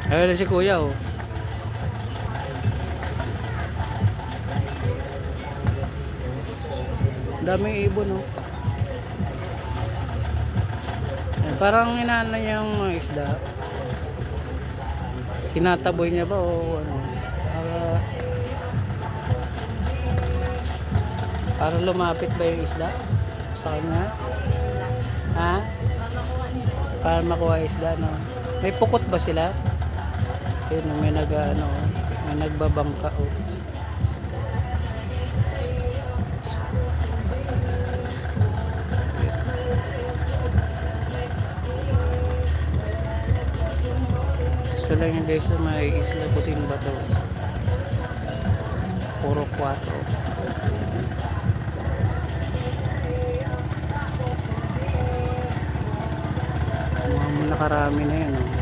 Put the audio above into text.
Ayun na si kuya oh. Daming ibon oh. Ayan, parang inaano niya yung mga isda. Tinataboy niya ba o ano? Para lumapit ba yung isda sa kanya? Ha? Para makuha isda, no? May pukot ba sila? Ayun, may nag-ano, may nagbabangka, oh. Ito lang yung guys sa may isla Puting Bato. Puro 4. Nakarami na yun, oh.